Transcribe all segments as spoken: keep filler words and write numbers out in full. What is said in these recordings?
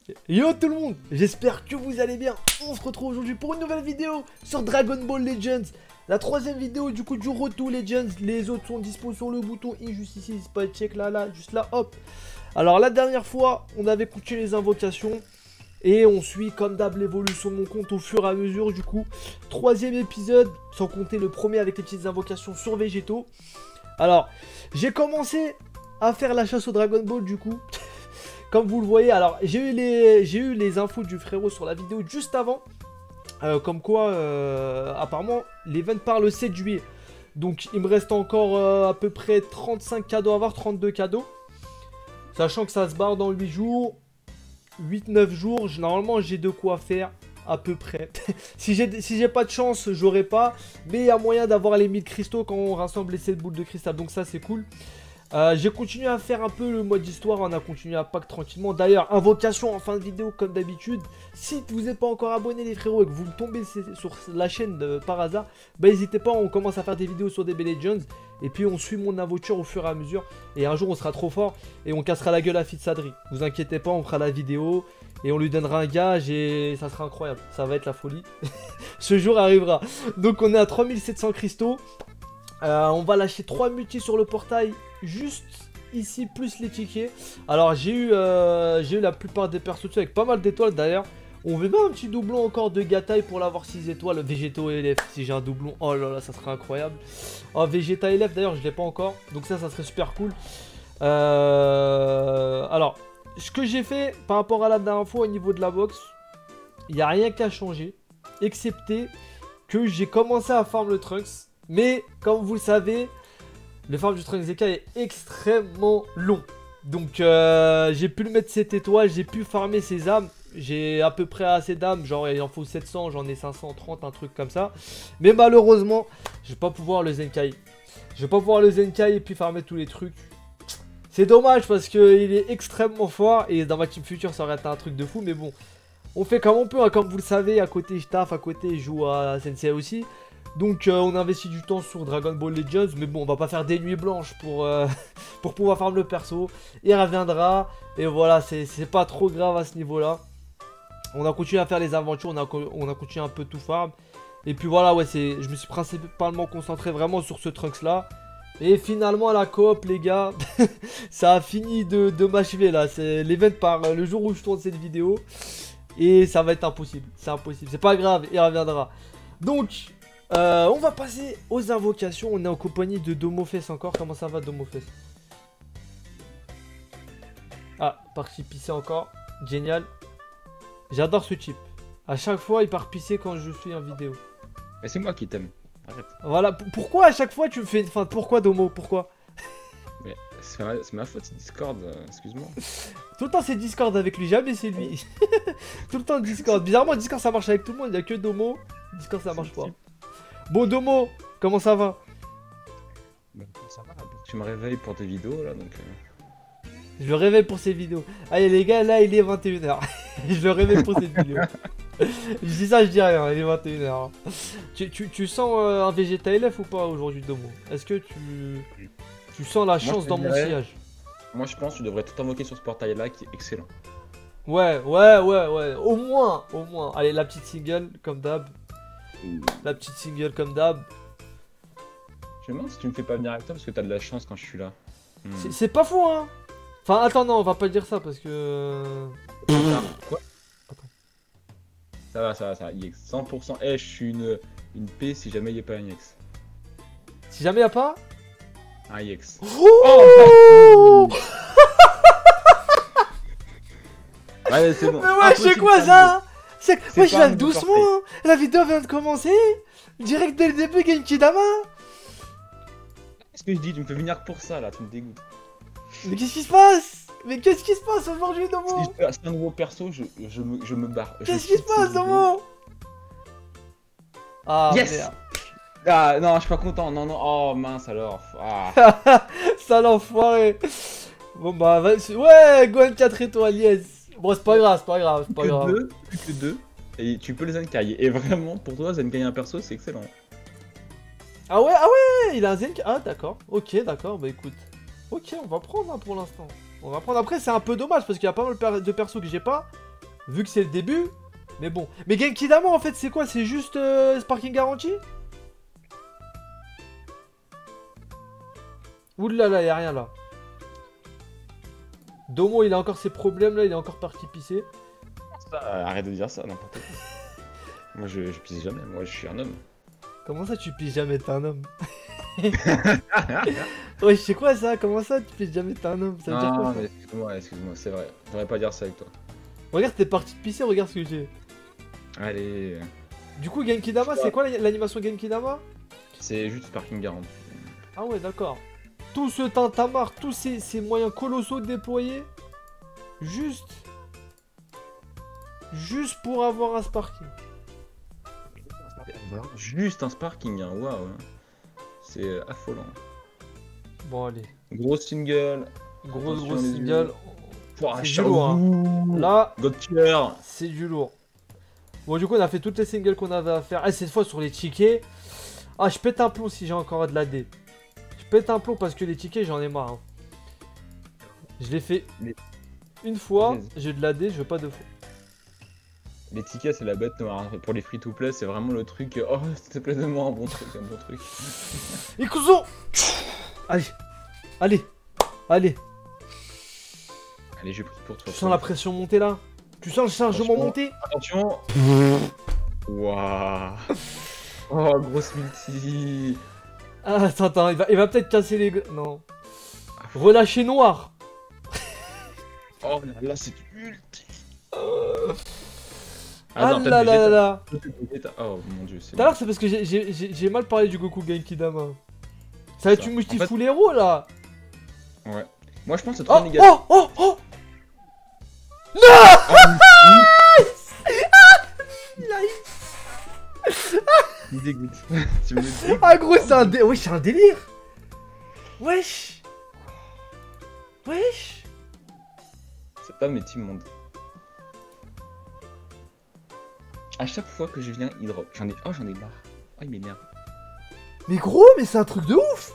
Yo tout le monde, j'espère que vous allez bien. On se retrouve aujourd'hui pour une nouvelle vidéo sur Dragon Ball Legends. La troisième vidéo du coup du Road to Legends. Les autres sont dispo sur le bouton I juste ici, c'est pas check là, là, juste là, hop. Alors la dernière fois, on avait continué les invocations. Et on suit comme d'hab l'évolution de mon compte au fur et à mesure du coup. Troisième épisode, sans compter le premier avec les petites invocations sur Végétaux. Alors, j'ai commencé à faire la chasse au Dragon Ball du coup. Comme vous le voyez, alors j'ai eu les j'ai eu les infos du frérot sur la vidéo juste avant. Euh, comme quoi, euh, apparemment, l'event part le sept juillet. Donc il me reste encore euh, à peu près trente-cinq cadeaux à avoir, trente-deux cadeaux. Sachant que ça se barre dans huit jours. huit neuf jours, normalement j'ai de quoi faire à peu près. si j'ai si j'ai pas de chance, j'aurai pas. Mais il y a moyen d'avoir les mille cristaux quand on rassemble les sept boules de cristal. Donc ça c'est cool. Euh, j'ai continué à faire un peu le mode histoire, on a continué à pack tranquillement. D'ailleurs, invocation en fin de vidéo comme d'habitude. Si vous n'êtes pas encore abonné les frérots et que vous tombez sur la chaîne de, par hasard, bah n'hésitez pas, on commence à faire des vidéos sur D B Legends. Et puis on suit mon aventure au fur et à mesure. Et un jour on sera trop fort et on cassera la gueule à Fitsadri. Vous inquiétez pas, on fera la vidéo et on lui donnera un gage et ça sera incroyable. Ça va être la folie. Ce jour arrivera. Donc on est à trois mille sept cents cristaux. Euh, on va lâcher trois multis sur le portail. Juste ici, plus les tickets. Alors j'ai eu, euh, j'ai eu la plupart des persos dessus avec pas mal d'étoiles d'ailleurs. On veut bien un petit doublon encore de Gatai pour l'avoir six étoiles. Végétaux et L F, si j'ai un doublon, oh là là, ça serait incroyable. Oh, Vegeta L F d'ailleurs, je l'ai pas encore. Donc ça, ça serait super cool. Euh... Alors, ce que j'ai fait par rapport à la dernière fois au niveau de la box, il n'y a rien qui a changé. Excepté que j'ai commencé à farm le Trunks. Mais comme vous le savez, le farm du Trunks Z K est extrêmement long. Donc euh, j'ai pu le mettre sept étoiles, j'ai pu farmer ses âmes. J'ai à peu près assez d'âmes, genre il en faut sept cents, j'en ai cinq cent trente, un truc comme ça. Mais malheureusement, je vais pas pouvoir le Zenkai. Je vais pas pouvoir le Zenkai et puis farmer tous les trucs. C'est dommage parce qu'il est extrêmement fort et dans ma team future ça aurait été un truc de fou. Mais bon, on fait comme on peut, hein. Comme vous le savez, à côté je taffe, à côté je joue à Sensei aussi. Donc euh, on investit du temps sur Dragon Ball Legends, mais bon on va pas faire des nuits blanches pour, euh, pour pouvoir farm le perso. Il reviendra, et voilà, c'est pas trop grave à ce niveau là. On a continué à faire les aventures, on a, on a continué un peu tout farm. Et puis voilà, ouais, je me suis principalement concentré vraiment sur ce Trunks là. Et finalement la coop les gars, ça a fini de, de m'achever là. C'est l'event par le jour où je tourne cette vidéo. Et ça va être impossible, c'est impossible, c'est pas grave, il reviendra. Donc... Euh, on va passer aux invocations. On est en compagnie de Domofess encore. Comment ça va Domofess? Ah, parti pisser encore. Génial. J'adore ce type. À chaque fois il part pisser quand je suis en vidéo. Mais c'est moi qui t'aime. Arrête. Voilà, pourquoi à chaque fois tu me fais... Enfin, pourquoi Domo? Pourquoi? Mais c'est ma... ma faute, c'est Discord, euh, excuse-moi. Tout le temps c'est Discord avec lui, jamais c'est lui. Tout le temps Discord. Bizarrement Discord ça marche avec tout le monde, il n'y a que Domo. Discord ça marche pas. Bon Domo, comment ça va? Bah, ça va, tu me réveilles pour tes vidéos là donc... Euh... Je le réveille pour ces vidéos. Allez les gars, là il est vingt et une heures. Je le réveille pour cette vidéo. Je dis ça, je dis rien, il est vingt et une heures. Tu, tu, tu sens euh, un Vegeta L F ou pas aujourd'hui Domo? Est-ce que tu, tu sens la chance dans mon sillage? Moi je pense que tu devrais tout invoquer sur ce portail là qui est excellent. Ouais, ouais, ouais, ouais. Au moins, au moins. Allez, la petite single comme d'hab. La petite single comme d'hab. Je me demande si tu me fais pas venir avec toi parce que t'as de la chance quand je suis là. Hmm. C'est pas faux hein. Enfin attends non on va pas dire ça parce que... Quoi? Attends. Ça va ça va ça va, I X cent pour cent. Eh je suis une, une P si jamais il n'y a pas un I X. Si jamais il n'y a pas un I X. Oh, oh ouais c'est bon. Mais ouais c'est quoi ça? Moi je viens doucement hein. La vidéo vient de commencer. Direct dès le début Genkidama. Qu'est-ce que je dis? Tu me fais venir pour ça là, tu me dégoûtes. Mais qu'est-ce qui se passe? Mais qu'est-ce qui se passe aujourd'hui Domo? Si c'est un nouveau perso, je, je, me, je me barre. Qu'est-ce qui se passe Domo? Ah yes merde. Ah non je suis pas content, non non, oh mince alors. Ah. Sale enfoiré. Bon bah vas-y, ouais Gohan quatre étoiles, yes. Bon c'est pas grave, c'est pas grave, c'est pas que grave. Deux, plus que deux, et tu peux les Zenkai. Et vraiment, pour toi, Zenkai un perso, c'est excellent. Ah ouais, ah ouais, il a un Zenkai. Ah d'accord, ok, d'accord, bah écoute. Ok, on va prendre hein, pour l'instant. On va prendre. Après, c'est un peu dommage parce qu'il y a pas mal de persos que j'ai pas. Vu que c'est le début. Mais bon. Mais Genki Dama en fait c'est quoi? C'est juste euh, Sparking Garanti? Oulala, y'a rien là. Domo il a encore ses problèmes là, il est encore parti pisser. Ça, arrête de dire ça, n'importe quoi. Moi je, je pisse jamais, moi je suis un homme. Comment ça tu pisses jamais, t'es un homme? Ouais, je sais quoi ça? Comment ça tu pisses jamais, t'es un homme? Ça veut dire quoi Non, ça? mais excuse-moi, excuse-moi, c'est vrai. J'aurais pas dire ça avec toi. Regarde, t'es parti de pisser, regarde ce que j'ai. Allez. Du coup, Genki Dama, c'est quoi l'animation Genki Dama? C'est juste parking garanti. Ah ouais, d'accord. Tout ce tintamarre, tous ces, ces moyens colossaux déployés, juste... Juste pour avoir un Sparking. Juste un sparking, hein, waouh. Hein. C'est euh, affolant. Bon, allez. Gros single. Gros, Attention, gros les single. Pouah, C'est du lourd, hein. Là, Gauthier. c'est du lourd. Bon, du coup, on a fait toutes les singles qu'on avait à faire. Et cette fois, sur les tickets... Ah, je pète un plomb si j'ai encore de l'A D. Je pète un plomb parce que les tickets, j'en ai marre. Hein. Je l'ai fait Mais... une fois, Vas-y. j'ai de l'A D, je veux pas deux fois. Les tickets, c'est la bête noire. Hein. Pour les free-to-play, c'est vraiment le truc. euh, Oh, s'il te plaît, donne-moi un bon truc, un bon truc. Ikuzo. Allez, allez, allez. Allez, j'ai pris pour toi. Tu sens la pression monter là? Tu sens le chargement Franchement. monter? Attention. Waouh. Oh, grosse multi. Ah, attends, attends, il va, il va peut-être casser les... Non. Relâcher noir. Oh là là, c'est multi. Ah non, là peut-être là là Vegeta. là. Oh mon dieu, c'est Tout à l'heure, c'est parce que j'ai- j'ai j'ai- j'ai mal parlé du Goku Genki Dama. Ça va être Ça. une multi En fait- full héros là. Ouais. Moi, je pense que c'est trop Oh, négatif. oh, oh, oh. Il a eu- Tu me dégoûtes. Tu me dégoûtes. Ah gros, c'est un dé... Wesh, c'est un délire. Wesh. Wesh. C'est pas mes team monde. À chaque fois que je viens, il drop. J'en ai. Oh, j'en ai marre. Oh, il m'énerve. Mais gros, mais c'est un truc de ouf.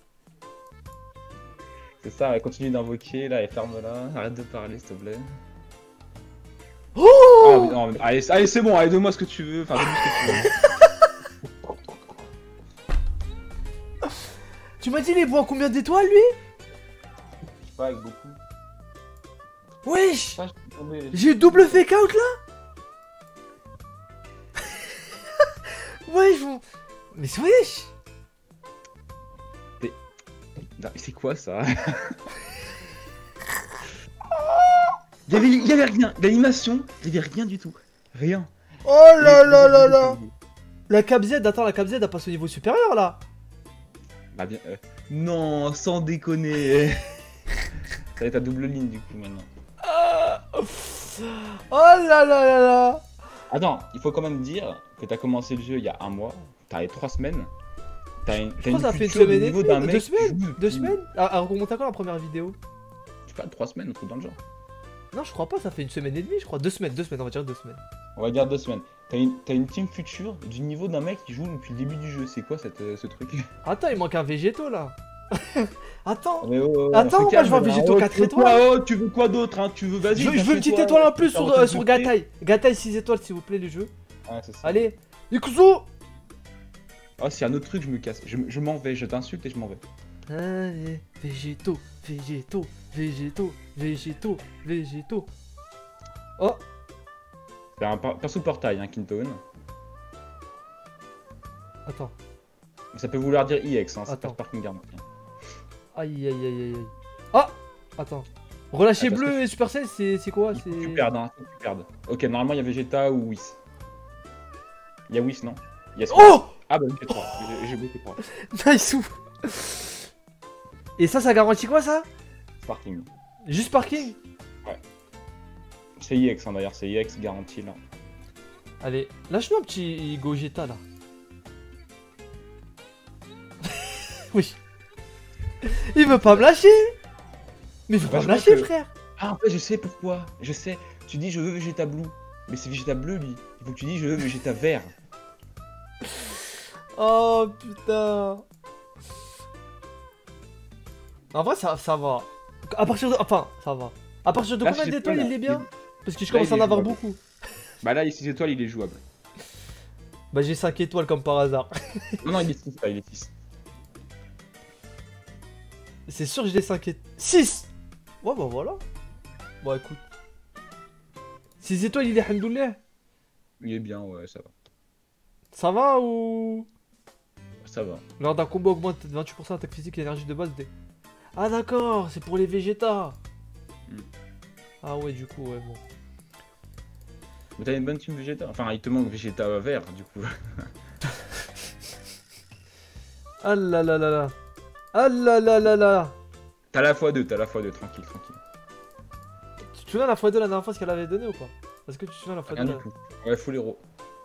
C'est ça, ouais, continue d'invoquer là et ferme-la. Arrête de parler, s'il te plaît. Ah, Oh mais non, mais- allez, allez c'est bon, allez, donne-moi ce que tu veux. Enfin, donne-moi ce que tu veux. Tu m'as dit, il est bon à combien d'étoiles lui? Je sais pas, avec beaucoup. Wesh. Ah, je suis tombé. J'ai eu double fake out là. Wesh. Bon... Mais c'est wesh. Non, mais c'est quoi ça? Il y avait, il y avait rien. L'animation, il y avait rien du tout. Rien. Oh là là là là. La Cap Z, attends, la Cap Z a passé au niveau supérieur là. Bah bien. euh, Non, sans déconner. Ça va être à double ligne du coup maintenant. Ah. Oh là là là là. Attends, il faut quand même dire que t'as commencé le jeu il y a un mois, t'as les trois semaines. T'as une, Je t'as crois une que ça fait une culture du semaine et niveau demie, d'un deux mec qui semaines, joue deux depuis- semaines. Ah, elle remonte à quand la première vidéo? Je sais pas, trois semaines, un truc dans le genre. Non, je crois pas, ça fait une semaine et demie, je crois. Deux semaines, deux semaines, on va dire deux semaines. On va dire deux semaines. T'as une, t'as une team future du niveau d'un mec qui joue depuis le début du jeu. C'est quoi cette, euh, ce truc? Attends, il manque un végéto là. Attends. Mais oh, oh, on Attends, se moi, calme, je vois un là. Végéto Oh, quatre tu veux étoiles. quoi, oh, tu veux quoi d'autre hein? Tu veux, vas-y. Je veux, je veux une petite casse-toi, étoile en plus t'as sur, autre euh, chose sur de fait. Gatai. Gatai six étoiles s'il vous plaît les jeux. Ouais, c'est ça. Allez. Ikuzo. Oh, c'est un autre truc, je me casse. Je, je m'en vais, je t'insulte et je m'en vais. Allez. Végéto, végéto, végéto, végéto, végéto. Oh. C'est un per- perso portail, hein, Kintone. Attends. Ça peut vouloir dire I X, hein, c'est Attends. pas parking garanti. Aïe aïe aïe aïe aïe. Ah. Attends. Relâcher Ah, parce bleu que- et Supercell, c'est c'est quoi? Il faut que C'est. tu perdes, hein, faut que tu perdes. Ok, normalement il y a Vegeta ou Whis. Il y a Whis, non? Yes. Oh. Ah bah j'ai trois, j'ai- j'ai beaucoup trois. Nice ouf. Et ça, ça garantit quoi ça? Sparking. Juste parking? C'est I X hein, d'ailleurs, c'est I X garanti là. Allez, lâche-nous un petit Gogeta là. Oui. Il veut pas me lâcher. Mais il veut Bah, pas je me crois lâcher, que- frère. Ah en fait je sais pourquoi, je sais. Tu dis je veux Vegeta Blue, mais c'est Vegeta Bleu lui. Il faut que tu dis je veux Vegeta Vert. Oh putain. En vrai, ça, ça va. À partir de. Enfin, ça va. À partir de Là, combien j'ai d'étoiles pas, il là. est bien? Parce que je Là, commence il à en est avoir jouable. beaucoup. Bah là, il est six étoiles, il est jouable. Bah j'ai cinq étoiles comme par hasard. Non, non, il est six, là, il est six. C'est sûr que j'ai cinq étoiles. six. Ouais bah voilà. Bon écoute. six étoiles il est hamdoulilah. Il est bien, ouais, ça va. Ça va ou... Ça va. Lors d'un combo augmente de vingt-huit pour cent attaque physique et énergie de base des... Ah d'accord, c'est pour les végétas. Mm. Ah ouais du coup ouais bon. Mais t'as une bonne team Vegeta. Enfin, il te manque Vegeta vert, du coup. Ah là là là là. Ah là là là là. T'as la fois deux, t'as la fois deux, tranquille, tranquille. Tu te souviens la fois deux la dernière fois ce qu'elle avait donné ou pas? Est-ce que tu te souviens la fois Rien deux du tout. Ouais, full héros.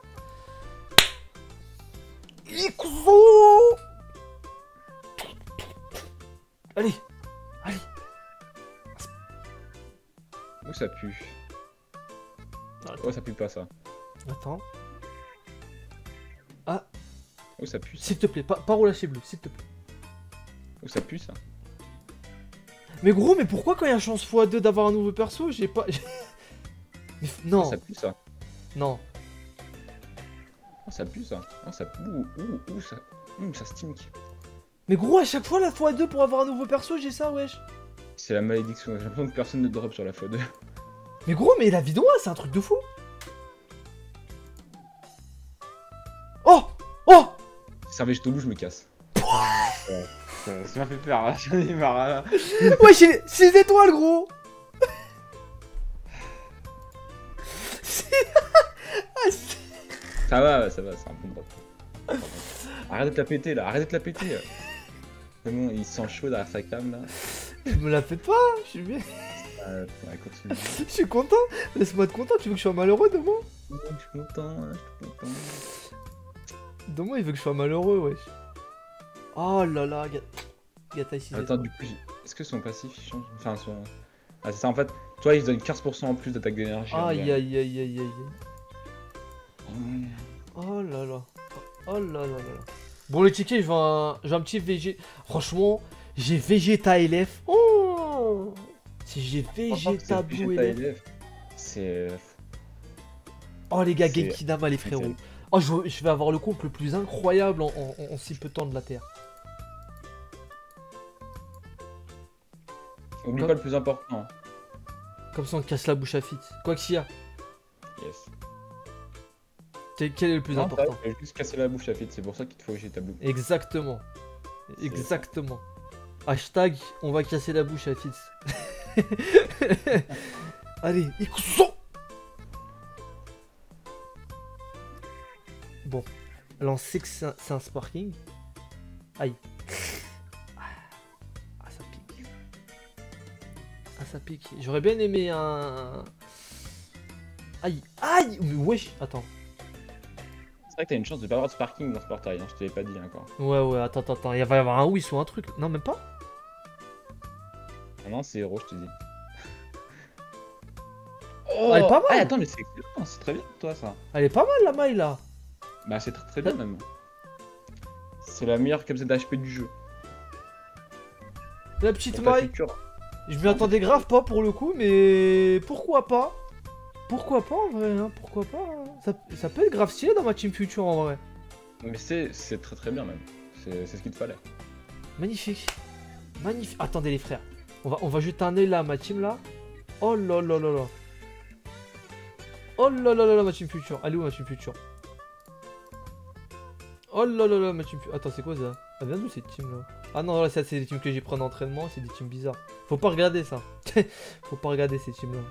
Ikuzo. Allez. Allez. Où ça pue? Attends. Oh, ça pue pas ça. Attends. Oh, ça pue ça. S'il te plaît, pas, pas relâcher bleu, s'il te plaît. Oh, ça pue ça. Mais gros, mais pourquoi quand il y a chance fois deux d'avoir un nouveau perso, j'ai pas... j'ai- Mais f- non, Oh, ça pue ça. non. Oh, ça pue ça. Oh, ça pue. Ouh, ouh, ouh, ça. Ouh, ça stink. Mais gros, à chaque fois la fois deux pour avoir un nouveau perso, j'ai ça, wesh. C'est la malédiction. J'ai l'impression que personne ne drop sur la fois deux. Mais gros, mais la vidéo, c'est un truc de fou. Oh. Oh. Si un végéto loup, je me casse. Ouais, ça ça m'a fait peur, hein. J'en ai marre là. Ouais, j'ai six étoiles, gros. Ah, c'est- Ça va, ça va, c'est un bon drop. Arrête de te la péter là, arrête de te la péter. C'est bon, il sent chaud derrière sa cam là. Je me la fais pas, je suis bien. Euh, ouais, continue. Je suis content. Laisse-moi être content, tu veux que je sois malheureux demain? Je suis content, je suis content. Demain, il veut que je sois malheureux, wesh. Oh là là, Ga- Gata six Attends, étoiles. du coup, j'ai- est-ce que son passif il change? Enfin, son. Ah, c'est ça en fait, toi il se donne quinze pour cent en plus d'attaque d'énergie. Aïe aïe aïe aïe aïe. Ouais. Oh là là. Oh là là là là. Bon les tickets, je veux un, je veux un petit V G. Franchement, j'ai Vegeta L F. Oh, si j'ai Vegeta Blue L F. C'est. Oh les gars, c'est- Genki Dama les c'est frérots. terrible. Oh je, je vais avoir le compte le plus incroyable en, en- en si peu de temps de la Terre. Oublie Comme- pas le plus important. Comme ça on casse la bouche à Fit. Quoi qu'il y a. Yes. T'es- Quel est le plus Non, important? t'as juste casser la bouche à Fit, c'est pour ça qu'il te faut Vegeta Blue. Exactement. C'est- Exactement. Hashtag on va casser la bouche à Fitz. Allez, Ikuzo. Bon, là on sait que c'est un, c'est un sparking. Aïe. Ah, ça pique. Ah, ça pique. J'aurais bien aimé un... Aïe, aïe. Mais wesh, attends. C'est vrai que t'as une chance de pas avoir de sparking dans ce portail, hein, je te l'ai pas dit encore. Ouais, ouais, attends, attends, attends. Il va y avoir un whis ou un truc. Non, même pas. Ah non, c'est héros, je te dis. Oh, elle est pas mal. Ah, attends, mais c'est excellent, c'est très bien pour toi ça. Elle est pas mal la maille là. Bah, c'est très très bien même. C'est la meilleure K Z H P du jeu. La petite Pour ta maille. future. Je m'y attendais grave pas pour le coup, mais pourquoi pas? Pourquoi pas en vrai, hein? Pourquoi pas hein. ça, ça peut être grave stylé dans ma team future en vrai. Mais c'est c'est très très bien même. C'est c'est ce qu'il te fallait. Magnifique. Magnifique. Attendez les frères. On va, on va jeter un œil là à ma team là. Oh là là là là. Oh là là là là ma team future. Elle est où ma team future? Oh là là là ma team future. Attends c'est quoi ça? Elle vient d'où cette team là? Ah non là ça c'est des teams que j'ai pris en entraînement. C'est des teams bizarres. Faut pas regarder ça. Faut pas regarder ces teams là.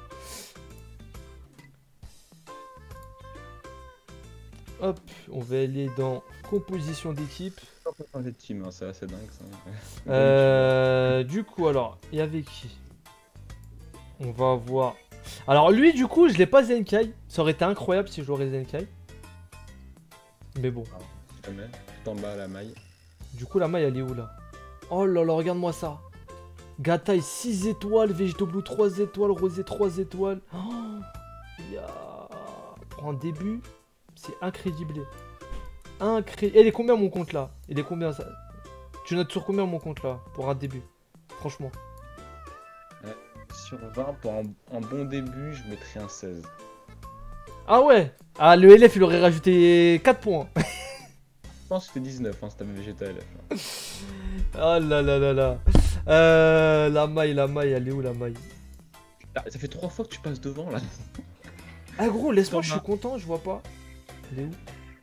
Hop, on va aller dans composition d'équipe. Pas pour changer de team, hein, c'est assez dingue ça. Euh, du coup, alors, il y avait qui? On va voir. Alors, lui, du coup, je l'ai pas Zenkai. Ça aurait été incroyable si je l'aurais Zenkai. Mais bon. Si jamais, tout en bas à la maille. Du coup, la maille, elle est où là? Oh là là, regarde-moi ça. Gatai six étoiles, Végéto Blue trois étoiles, Rosé trois étoiles. Oh, ya. Pour un début, c'est incrédible. Incré... Elle est combien mon compte là? Il est combien ça? Tu notes sur combien mon compte là? Pour un début? Franchement. sur vingt, pour un, un bon début, je mettrais un seize. Ah ouais. Ah, le L F, il aurait rajouté quatre points. Je pense que c'était dix-neuf, hein, si t'avais Vegeta L F. Oh là là là là. Euh, la maille, la maille, elle est où la maille? Ah, ça fait trois fois que tu passes devant là. Ah gros, laisse-moi, je suis bas. content, je vois pas. Elle est où?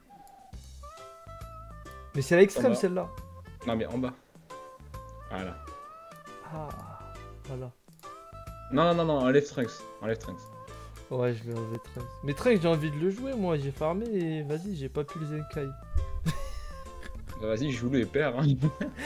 Mais c'est à l'extrême bas. celle-là. Non mais en bas. Voilà. Ah, voilà. Non, non, non, enlève Trunks. Enlève Trunks. Ouais, je vais enlever Trunks. Mais Trunks, j'ai envie de le jouer, moi. J'ai farmé et vas-y, j'ai pas pu le Zenkai. Bah, vas-y, joue-le et perds. Hein.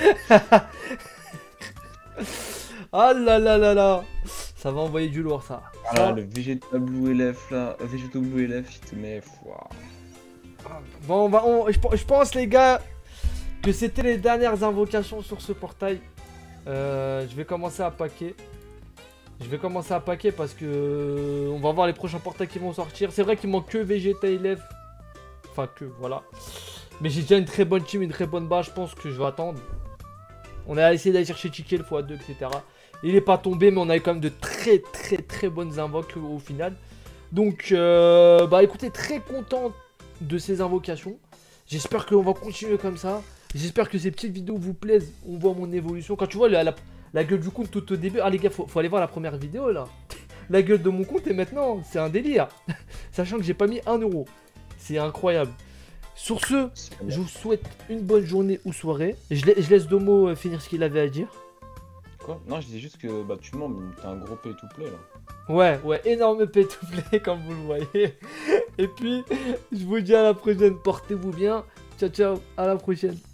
Ah là là là là. Ça va envoyer du lourd, ça. Ah là, le Vegeta Blue L F là. euh, Vegeta Blue L F, il te met. Wow. Bon, on va, on- je, je pense, les gars, que c'était les dernières invocations sur ce portail. Euh, je vais commencer à paquer. Je vais commencer à paquer parce que euh, on va voir les prochains portails qui vont sortir. C'est vrai qu'il manque que Vegeta L F. Enfin, que, voilà. Mais j'ai déjà une très bonne team, une très bonne base. Je pense que je vais attendre. On a essayé d'aller chercher Chiquet le fois deux, et cetera. Il n'est pas tombé, mais on a eu quand même de très très très bonnes invoques au, au final. Donc, euh, bah écoutez, très content de ces invocations. J'espère qu'on va continuer comme ça. J'espère que ces petites vidéos vous plaisent. On voit mon évolution. Quand tu vois la, la, la gueule du compte tout au début. Ah les gars, faut, faut aller voir la première vidéo là. La gueule de mon compte et maintenant, c'est un délire. Sachant que j'ai pas mis un euro. C'est incroyable. Sur ce, je vous souhaite une bonne journée ou soirée. Je, la- je laisse Domo euh, finir ce qu'il avait à dire. Quoi? Non, je dis juste que bah tu mens, mais t'as un gros pay to play là. Ouais, ouais, énorme pay to play comme vous le voyez. Et puis, je vous dis à la prochaine. Portez-vous bien. Ciao, ciao. À la prochaine.